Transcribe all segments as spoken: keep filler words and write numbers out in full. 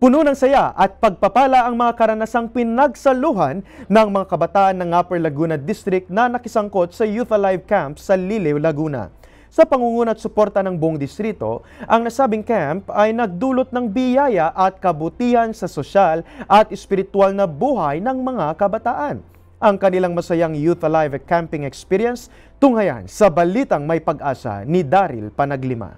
Puno ng saya at pagpapala ang mga karanasang pinagsaluhan ng mga kabataan ng Upper Laguna District na nakisangkot sa Youth Alive Camp sa Liliw, Laguna. Sa pangunguna at suporta ng buong distrito, ang nasabing camp ay nagdulot ng biyaya at kabutihan sa sosyal at espiritual na buhay ng mga kabataan. Ang kanilang masayang Youth Alive camping experience tunghayan sa balitang may pag-asa ni Daryl Panaglima.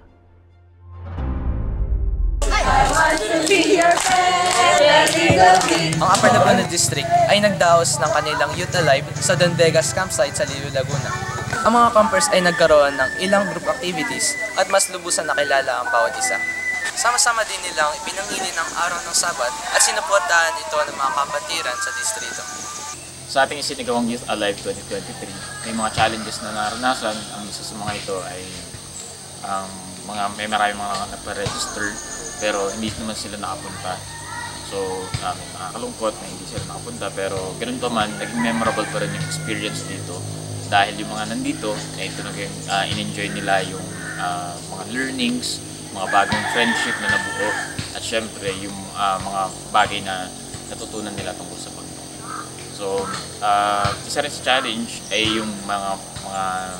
Ang Upper Laguna District ay nagdaos ng kanilang Youth Alive sa Don Vegas campsite sa Liliw, Laguna. Ang mga campers ay nagkaroon ng ilang group activities at mas lubusan nakilala ang bawat isa. Sama-sama din nilang ipinangili ng araw ng Sabat at sinuportahan ito ng mga kapatiran sa distrito. Sa ating isinagawang Youth Alive twenty twenty-three, may mga challenges na naranasan. Ang isa sa mga ito ay ang um, mga may maraming mga nagpa-register pero hindi naman sila nakapunta. So, um, nakakalungkot na hindi sila nakapunta, pero ganoon pa man, naging memorable pa rin yung experience dito dahil yung mga nandito, eh, ito naging uh, in-enjoy nila yung uh, mga learnings, mga bagong friendship na nabuo, at syempre yung uh, mga bagay na natutunan nila tungkol sa Panginoon. So, uh, isa rin sa challenge ay yung mga mga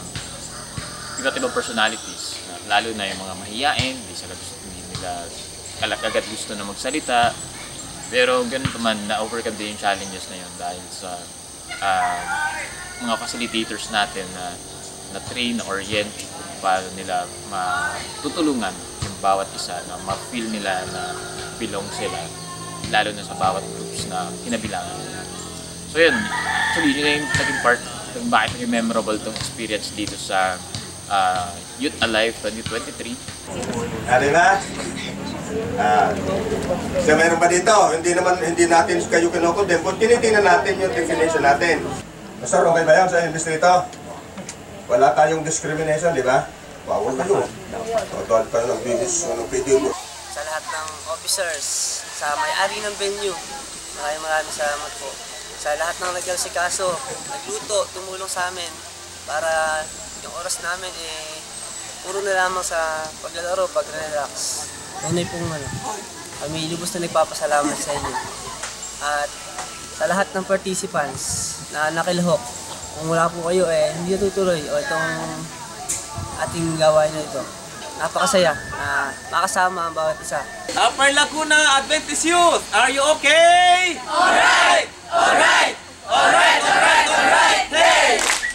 iba't ibang personalities, lalo na yung mga mahiyain, hindi sila gusto, hindi nila agad gusto na magsalita. Pero ganun pa man, na-overcome din yung challenges na yun dahil sa uh, mga facilitators natin na na-train, na-orient kung paano nila matutulungan yung bawat isa na ma-feel nila na belong sila, lalo na sa bawat groups na kinabilangan nila. So yun, actually yun yung naging part kung bakit naging memorable itong experience dito sa uh, Youth Alive twenty twenty-three. Ano na? Ah, so meron pa dito, hindi naman hindi natin kayo kinukundem, kung tinitingnan natin yung definition natin. Sir, okay ba yan sa distrito? Wala tayong discrimination, di ba? Bawal kayo. Total pa ng bibis, anong video mo. Sa lahat ng officers, sa may-ari ng venue, maraming maraming salamat po. Sa lahat ng nag-asikaso, nagluto, tumulong sa amin para yung oras namin eh puro na lamang sa paglalaro, pag-relax. Tunay pong ano, kami lubos na nagpapasalamat sa inyo. At sa lahat ng participants na nakilahok, kung wala po kayo eh, hindi natutuloy o itong ating gawain na ito. Napakasaya na makasama ang bawat isa. Upper Laguna Adventist Youth, are you okay? Alright! Alright! Alright! Alright! Alright! Hey!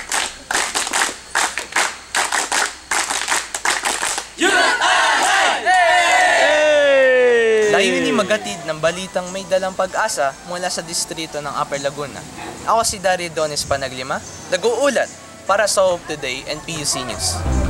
Layunin magatid ng balitang may dalang pag-asa mula sa distrito ng Upper Laguna. Ako si Daryl Panaglima, nag-uulat para sa Hope Today and P U C News.